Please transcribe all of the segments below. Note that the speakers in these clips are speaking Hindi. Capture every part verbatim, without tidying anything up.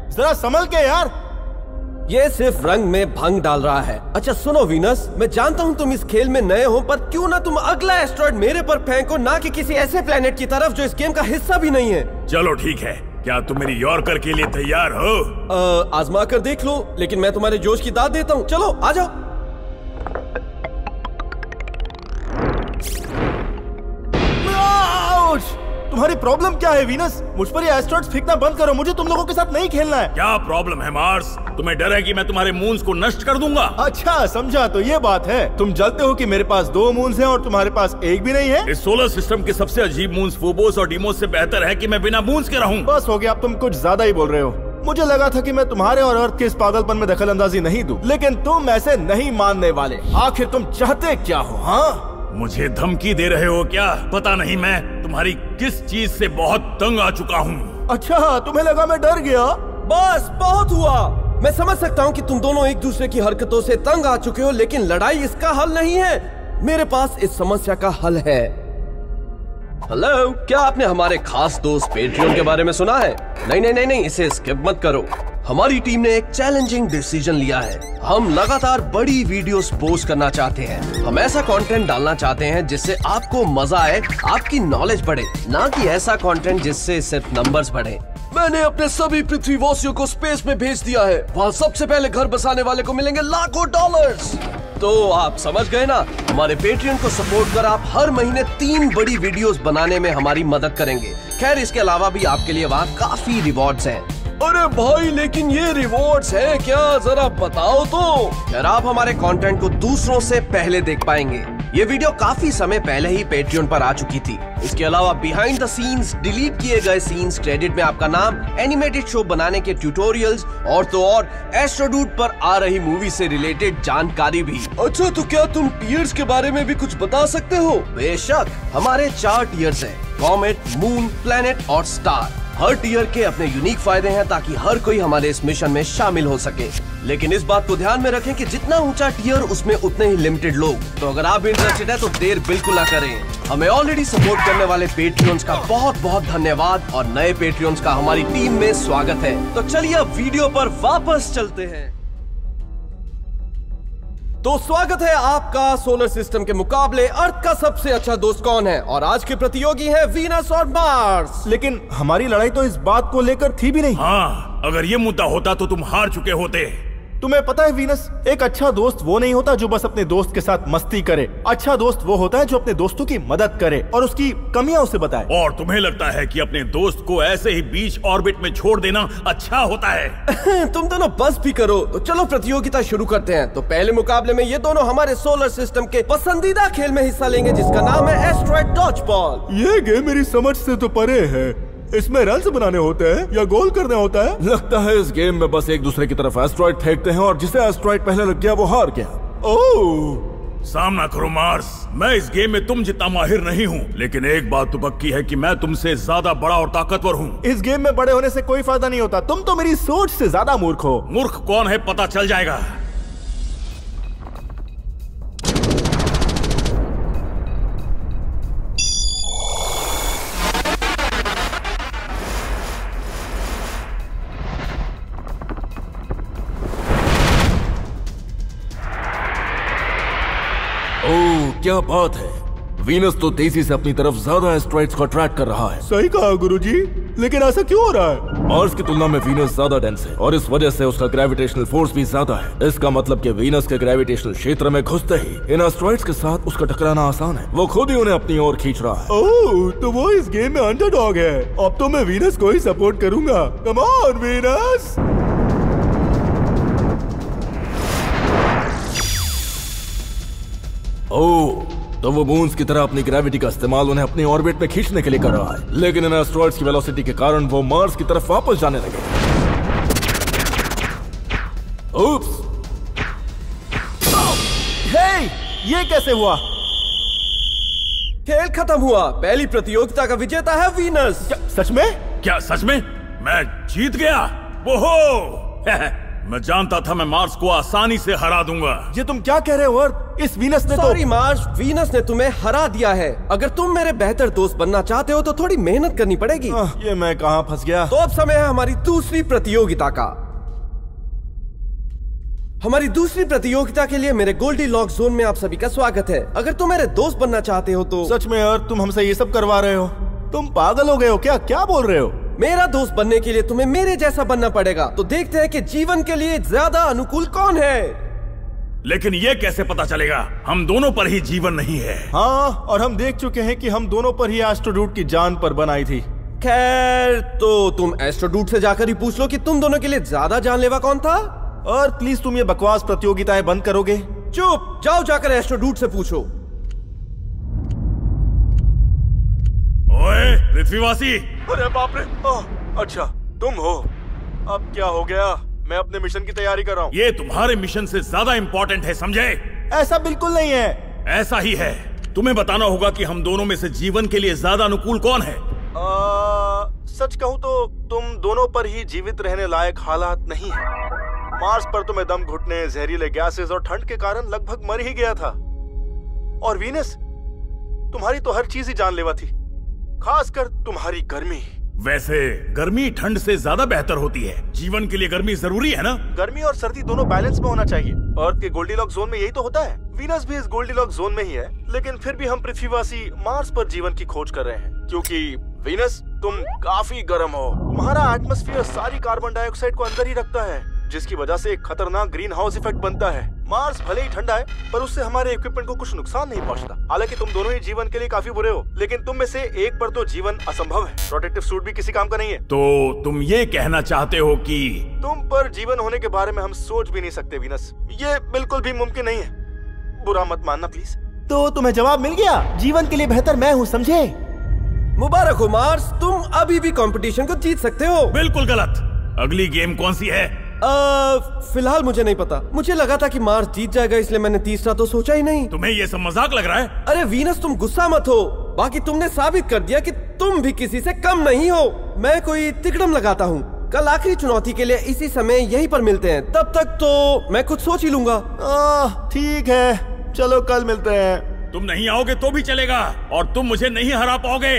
जरा संभल के यार। ये सिर्फ रंग में भंग डाल रहा है। अच्छा सुनो वीनस, मैं जानता हूँ तुम इस खेल में नए हो, पर क्यों ना तुम अगला एस्ट्रॉयड मेरे पर फेंको, ना कि किसी ऐसे प्लेनेट की तरफ जो इस गेम का हिस्सा भी नहीं है। चलो ठीक है, क्या तुम मेरी यॉर्कर के लिए तैयार हो? आ, आजमा कर देख लो, लेकिन मैं तुम्हारे जोश की दाद देता हूँ। चलो आ जाओ। तुम्हारी प्रॉब्लम क्या है वीनस? मुझ पर ये एस्ट्रॉइड्स फेंकना बंद करो, मुझे तुम लोगों के साथ नहीं खेलना है। क्या प्रॉब्लम है मार्स? तुम्हें डर है कि मैं तुम्हारे मून्स को नष्ट कर दूंगा? अच्छा समझा, तो ये बात है। तुम जलते हो कि मेरे पास दो मून्स हैं और तुम्हारे पास एक भी नहीं है। इस सोलर सिस्टम के सबसे अजीब मून्स फोबोस और डीमोस से बेहतर है कि मैं बिना मून्स के रहूं। बस हो गया, अब तुम कुछ ज्यादा ही बोल रहे हो। मुझे लगा था कि मैं तुम्हारे और अर्थ के इस पागलपन में दखल अंदाजी नहीं दूं, लेकिन तुम ऐसे नहीं मानने वाले। आखिर तुम चाहते क्या हो? हाँ, मुझे धमकी दे रहे हो क्या? पता नहीं मैं तुम्हारी किस चीज से बहुत तंग आ चुका हूँ। अच्छा, तुम्हें लगा मैं डर गया? बस बहुत हुआ। मैं समझ सकता हूँ कि तुम दोनों एक दूसरे की हरकतों से तंग आ चुके हो, लेकिन लड़ाई इसका हल नहीं है। मेरे पास इस समस्या का हल है। हेलो, क्या आपने हमारे खास दोस्त पेट्रियन के बारे में सुना है? नहीं नहीं नहीं नहीं, इसे स्किप मत करो। हमारी टीम ने एक चैलेंजिंग डिसीजन लिया है। हम लगातार बड़ी वीडियोस पोस्ट करना चाहते हैं। हम ऐसा कंटेंट डालना चाहते हैं जिससे आपको मजा आए, आपकी नॉलेज बढ़े, ना कि ऐसा कंटेंट जिससे सिर्फ नंबर्स बढ़े। मैंने अपने सभी पृथ्वीवासियों को स्पेस में भेज दिया है। वहाँ सबसे पहले घर बसाने वाले को मिलेंगे लाखों डॉलर्स। तो आप समझ गए ना? हमारे पेट्रियन को सपोर्ट कर आप हर महीने तीन बड़ी वीडियोस बनाने में हमारी मदद करेंगे। खैर, इसके अलावा भी आपके लिए वहाँ काफी रिवॉर्ड्स हैं। अरे भाई, लेकिन ये रिवॉर्ड्स है क्या? जरा बताओ तो। यार, आप हमारे कंटेंट को दूसरों से पहले देख पाएंगे। ये वीडियो काफी समय पहले ही पेट्रियन पर आ चुकी थी। इसके अलावा बिहाइंड द सीन्स, डिलीट किए गए सीन्स, क्रेडिट में आपका नाम, एनिमेटेड शो बनाने के ट्यूटोरियल्स और तो और एस्ट्रोडूट पर आ रही मूवी से रिलेटेड जानकारी भी। अच्छा, तो क्या तुम टीयर्स के बारे में भी कुछ बता सकते हो? बेशक, हमारे चार टीयर्स हैं: कॉमेट, मून, प्लेनेट और स्टार। हर टीयर के अपने यूनिक फायदे हैं ताकि हर कोई हमारे इस मिशन में शामिल हो सके। लेकिन इस बात को ध्यान में रखें कि जितना ऊंचा टीयर उसमें उतने ही लिमिटेड लोग। तो अगर आप इंटरेस्टेड है तो देर बिल्कुल ना करें। हमें ऑलरेडी सपोर्ट करने वाले पेट्रियंस का बहुत बहुत धन्यवाद और नए पेट्रियंस का हमारी टीम में स्वागत है। तो चलिए अब वीडियो पर वापस चलते हैं। तो स्वागत है आपका सोलर सिस्टम के मुकाबले अर्थ का सबसे अच्छा दोस्त कौन है, और आज के प्रतियोगी हैं वीनस और मार्स। लेकिन हमारी लड़ाई तो इस बात को लेकर थी भी नहीं। हाँ, अगर ये मुद्दा होता तो तुम हार चुके होते। तुम्हें पता है वीनस, एक अच्छा दोस्त वो नहीं होता जो बस अपने दोस्त के साथ मस्ती करे। अच्छा दोस्त वो होता है जो अपने दोस्तों की मदद करे और उसकी कमियां उसे बताए। और तुम्हें लगता है कि अपने दोस्त को ऐसे ही बीच ऑर्बिट में छोड़ देना अच्छा होता है? तुम दोनों बस भी करो। तो चलो प्रतियोगिता शुरू करते हैं। तो पहले मुकाबले में ये दोनों हमारे सोलर सिस्टम के पसंदीदा खेल में हिस्सा लेंगे, जिसका नाम है एस्ट्रॉयड डॉज बॉल। ये गेम मेरी समझ से तो परे है। इसमें रन्स बनाने होते हैं या गोल करने होता है? लगता है इस गेम में बस एक दूसरे की तरफ एस्ट्रॉयड फेंकते हैं और जिसे एस्ट्रॉयड पहले लग गया वो हार गया। ओह, सामना करो मार्स। मैं इस गेम में तुम जितना माहिर नहीं हूँ, लेकिन एक बात तो पक्की है कि मैं तुमसे ज्यादा बड़ा और ताकतवर हूँ। इस गेम में बड़े होने से कोई फायदा नहीं होता। तुम तो मेरी सोच से ज्यादा मूर्ख हो। मूर्ख कौन है पता चल जाएगा। ओह, क्या बात है। वीनस तो तेजी से अपनी तरफ ज्यादा एस्ट्रॉइड्स को अट्रैक्ट कर रहा है। सही कहा गुरुजी, लेकिन ऐसा क्यों हो रहा है? मार्स की तुलना में वीनस ज्यादा डेंस है और इस वजह से उसका ग्रेविटेशनल फोर्स भी ज्यादा है। इसका मतलब कि वीनस के ग्रेविटेशनल क्षेत्र में घुसते ही इन एस्ट्रॉइड्स के साथ उसका टकराना आसान है। वो खुद ही उन्हें अपनी ओर खींच रहा है। ओह, तो वो इस गेम में अंडरडॉग है। अब तो मैं वीनस को ही सपोर्ट करूंगा। Come on Venus. ओह, तो वो मून्स की तरह अपनी ग्रेविटी का इस्तेमाल उन्हें अपनी ऑर्बिट में खींचने के लिए कर रहा है, लेकिन इन एस्ट्रॉइड्स की वेलोसिटी के कारण वो मार्स की तरफ वापस जाने लगे। उप्स। हे, ये कैसे हुआ? खेल खत्म हुआ। पहली प्रतियोगिता का विजेता है वीनस। क्या, सच में? क्या सच में? मैं जीत गया? ओहो! मैं जानता था मैं मार्स को आसानी से हरा दूंगा। ये तुम क्या कह रहे हो अर्थ? इस वीनस ने तो सॉरी मार्स, वीनस ने तुम्हें हरा दिया है। अगर तुम मेरे बेहतर दोस्त बनना चाहते हो तो थोड़ी मेहनत करनी पड़ेगी। आह, ये मैं कहाँ फंस गया। तो अब समय है हमारी दूसरी प्रतियोगिता का। हमारी दूसरी प्रतियोगिता के लिए मेरे गोल्डी लॉक जोन में आप सभी का स्वागत है। अगर तुम मेरे दोस्त बनना चाहते हो तो सच में अर्थ, तुम हमसे ये सब करवा रहे हो? तुम पागल हो गए हो क्या? क्या बोल रहे हो? मेरा दोस्त बनने के लिए तुम्हें मेरे जैसा बनना पड़ेगा। तो देखते हैं कि जीवन के लिए ज्यादा अनुकूल कौन है। लेकिन ये कैसे पता चलेगा? हम दोनों पर ही जीवन नहीं है। हाँ, और हम देख चुके हैं कि हम दोनों पर ही एस्ट्रोडूट की जान पर बनाई थी। खैर, तो तुम एस्ट्रोडूट से जाकर ही पूछ लो कि तुम दोनों के लिए ज्यादा जानलेवा कौन था। और प्लीज तुम ये बकवास प्रतियोगिताएं बंद करोगे? चुप, जाओ जाकर एस्ट्रोडूट से पूछो। ओए पृथ्वीवासी! अरे बाप रे! ओह, अच्छा तुम हो। अब क्या हो गया? मैं अपने मिशन की तैयारी कर रहा हूँ। ये तुम्हारे मिशन से ज्यादा इम्पोर्टेंट है, समझे? ऐसा बिल्कुल नहीं है। ऐसा ही है। तुम्हें बताना होगा कि हम दोनों में से जीवन के लिए ज्यादा अनुकूल कौन है। आ, सच कहूँ तो तुम दोनों पर ही जीवित रहने लायक हालात नहीं है। मार्स पर तो मैं दम घुटने, जहरीले गैसेस और ठंड के कारण लगभग मर ही गया था। और वीनस, तुम्हारी तो हर चीज ही जानलेवा थी, खासकर तुम्हारी गर्मी। वैसे गर्मी ठंड से ज्यादा बेहतर होती है। जीवन के लिए गर्मी जरूरी है ना? गर्मी और सर्दी दोनों बैलेंस में होना चाहिए। अर्थ के गोल्डीलॉक जोन में यही तो होता है। वीनस भी इस गोल्डीलॉक जोन में ही है, लेकिन फिर भी हम पृथ्वीवासी मार्स पर जीवन की खोज कर रहे हैं। क्योंकि वीनस, तुम काफी गर्म हो। तुम्हारा एटमॉस्फेयर सारी कार्बन डाइऑक्साइड को अंदर ही रखता है, जिसकी वजह से एक खतरनाक ग्रीन हाउस इफेक्ट बनता है। मार्स भले ही ठंडा है, पर उससे हमारे इक्विपमेंट को कुछ नुकसान नहीं पहुंचता। हालांकि तुम दोनों ही जीवन के लिए काफी बुरे हो, लेकिन तुम में से एक पर तो जीवन असंभव है। प्रोटेक्टिव सूट भी किसी काम का नहीं है। तो तुम ये कहना चाहते हो कि तुम पर जीवन होने के बारे में हम सोच भी नहीं सकते वीनस। ये बिल्कुल भी मुमकिन नहीं है। बुरा मत मानना प्लीज। तो तुम्हें जवाब मिल गया। जीवन के लिए बेहतर मैं हूँ, समझे? मुबारक हो मार्स, तुम अभी भी कंपटीशन को जीत सकते हो। बिल्कुल गलत। अगली गेम कौन सी है? फिलहाल मुझे नहीं पता। मुझे लगा था कि मार्स जीत जाएगा, इसलिए मैंने तीसरा तो सोचा ही नहीं। तुम्हें ये सब मजाक लग रहा है? अरे वीनस, तुम गुस्सा मत हो। बाकी तुमने साबित कर दिया कि तुम भी किसी से कम नहीं हो। मैं कोई तिकड़म लगाता हूँ। कल आखिरी चुनौती के लिए इसी समय यहीं पर मिलते हैं। तब तक तो मैं कुछ सोच ही लूंगा। ठीक है, चलो कल मिलते हैं। तुम नहीं आओगे तो भी चलेगा, और तुम मुझे नहीं हरा पाओगे।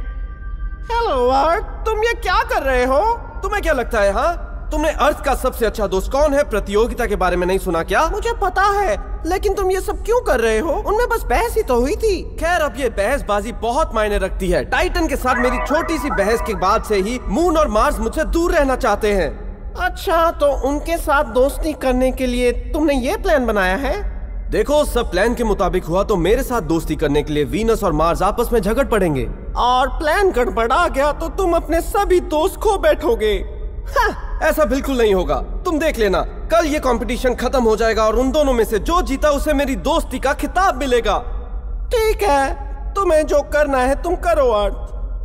हेलो अर्थ, तुम ये क्या कर रहे हो? तुम्हें क्या लगता है? हाँ, तुमने अर्थ का सबसे अच्छा दोस्त कौन है प्रतियोगिता के बारे में नहीं सुना क्या? मुझे पता है, लेकिन तुम ये सब क्यों कर रहे हो? उनमें बस बहस ही तो हुई थी। खैर, अब ये बहसबाजी बहुत मायने रखती है। टाइटन के साथ मेरी छोटी सी बहस के बाद से ही मून और मार्स मुझसे दूर रहना चाहते हैं। अच्छा, तो उनके साथ दोस्ती करने के लिए तुमने ये प्लान बनाया है? देखो, सब प्लान के मुताबिक हुआ तो मेरे साथ दोस्ती करने के लिए वीनस और मार्स आपस में झगड़ पड़ेंगे, और प्लान गड़बड़ा गया तो तुम अपने सभी दोस्त खो बैठोगे। हाँ, ऐसा बिल्कुल नहीं होगा। तुम देख लेना, कल ये कंपटीशन खत्म हो जाएगा और उन दोनों में से जो जीता उसे मेरी दोस्ती का खिताब मिलेगा। ठीक है, तुम्हें जो करना है तुम करो अर्थ।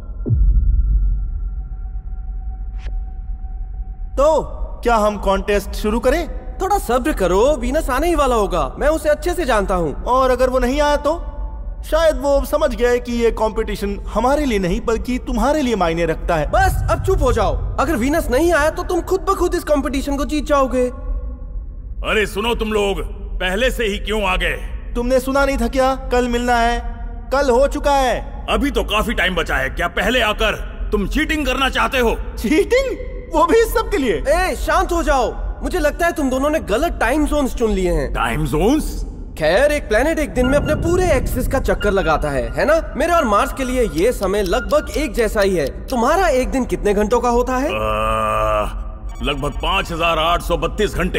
तो क्या हम कॉन्टेस्ट शुरू करें? थोड़ा सब्र करो, वीनस आने ही वाला होगा। मैं उसे अच्छे से जानता हूँ। और अगर वो नहीं आया तो? शायद वो समझ गए कि ये कंपटीशन हमारे लिए नहीं बल्कि तुम्हारे लिए मायने रखता है। बस अब चुप हो जाओ। अगर वीनस नहीं आया तो तुम खुद ब खुद इस कंपटीशन को जीत जाओगे। अरे सुनो, तुम लोग पहले से ही क्यों आ गए? तुमने सुना नहीं था क्या? कल मिलना है। कल हो चुका है। अभी तो काफी टाइम बचा है। क्या पहले आकर तुम चीटिंग करना चाहते हो? चीटिंग? वो भी इस सब के लिए? ए, शांत हो जाओ। मुझे लगता है तुम दोनों ने गलत टाइम जोन्स चुन लिए हैं। Time zones? खैर, एक प्लेनेट एक दिन में अपने पूरे एक्सिस का चक्कर लगाता है, है ना? मेरे और मार्स के लिए ये समय लगभग एक जैसा ही है। तुम्हारा एक दिन कितने घंटों का होता है? आ, लगभग पाँच हजार आठ सौ बत्तीस घंटे।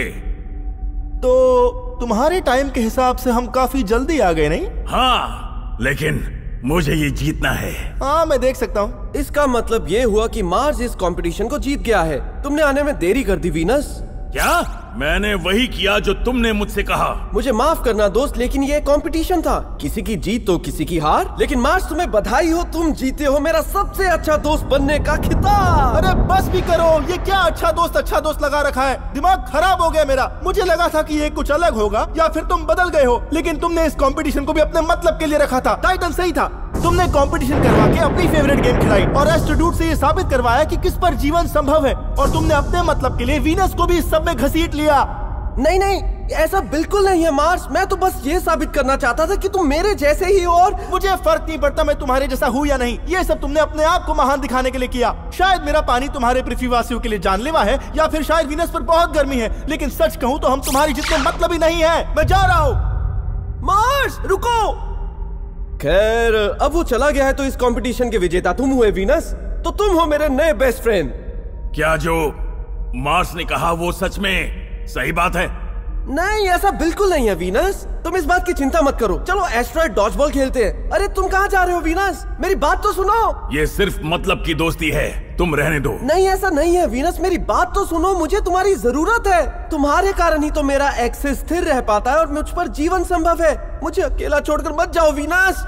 तो तुम्हारे टाइम के हिसाब से हम काफी जल्दी आ गए, नहीं? हाँ, लेकिन मुझे ये जीतना है। हाँ, मैं देख सकता हूँ। इसका मतलब ये हुआ कि मार्स इस कंपटीशन को जीत गया है। तुमने आने में देरी कर दी वीनस। क्या? मैंने वही किया जो तुमने मुझसे कहा। मुझे माफ करना दोस्त, लेकिन ये कंपटीशन था। किसी की जीत तो किसी की हार। लेकिन मार्स, तुम्हें बधाई हो, तुम जीते हो मेरा सबसे अच्छा दोस्त बनने का खिताब। अरे बस भी करो। ये क्या अच्छा दोस्त अच्छा दोस्त लगा रखा है? दिमाग खराब हो गया मेरा। मुझे लगा था कि ये कुछ अलग होगा, या फिर तुम बदल गए हो। लेकिन तुमने इस कंपटीशन को भी अपने मतलब के लिए रखा था। टाइटन सही था। तुमने कंपटीशन करवा के अपनी फेवरेट गेम खिलाई और एस्ट्रोड्यूड से ये साबित करवाया कि किस पर जीवन संभव है, और तुमने अपने मतलब के लिए वीनस को भी इस सब में घसीट लिया। नहीं नहीं, ऐसा बिल्कुल नहीं है मार्स। मैं तो बस ये साबित करना चाहता था कि तुम मेरे जैसे ही हो। और मुझे फर्क नहीं पड़ता मैं तुम्हारे जैसा हूँ या नहीं, ये सब तुमने अपने आप को महान दिखाने के लिए किया। शायद मेरा पानी तुम्हारे पृथ्वीवासियों के लिए जानलेवा है, या फिर शायद वीनस पर बहुत गर्मी है, लेकिन सच कहूँ तो हम तुम्हारी जितने मतलब ही नहीं है। मैं जा रहा हूँ। मार्स रुको। खैर अब वो चला गया है तो इस कंपटीशन के विजेता तुम हुए वीनस, तो तुम हो मेरे नए बेस्ट फ्रेंड। क्या जो मार्स ने कहा वो सच में सही बात है? नहीं, ऐसा बिल्कुल नहीं है वीनस, तुम इस बात की चिंता मत करो। चलो एस्ट्रॉयड डॉजबॉल खेलते हैं। अरे तुम कहाँ जा रहे हो वीनस? मेरी बात तो सुनो। ये सिर्फ मतलब की दोस्ती है, तुम रहने दो। नहीं ऐसा नहीं है वीनस, मेरी बात तो सुनो। मुझे तुम्हारी जरूरत है। तुम्हारे कारण ही तो मेरा एक्सेस स्थिर रह पाता है और मुझ पर जीवन संभव है। मुझे अकेला छोड़कर मत जाओ वीनस।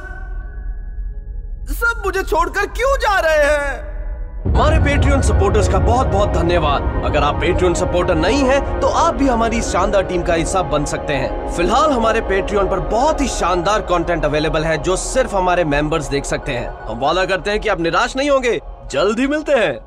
सब मुझे छोड़कर क्यों जा रहे हैं? हमारे पेट्रियन सपोर्टर्स का बहुत बहुत धन्यवाद। अगर आप पेट्रियन सपोर्टर नहीं हैं, तो आप भी हमारी शानदार टीम का हिस्सा बन सकते हैं। फिलहाल हमारे पेट्रियन पर बहुत ही शानदार कंटेंट अवेलेबल है जो सिर्फ हमारे मेंबर्स देख सकते हैं। हम वादा करते हैं कि आप निराश नहीं होंगे। जल्द ही मिलते हैं।